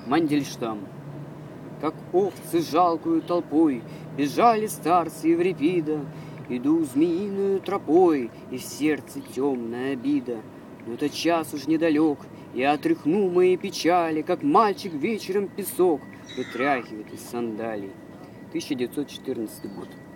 Мандельштам. Как овцы жалкую толпой бежали старцы Еврипида, иду змеиную тропой, и в сердце темная обида. Но этот час уж недалек, я отряхну мои печали, как мальчик вечером песок вытряхивает из сандалий. 1914 год.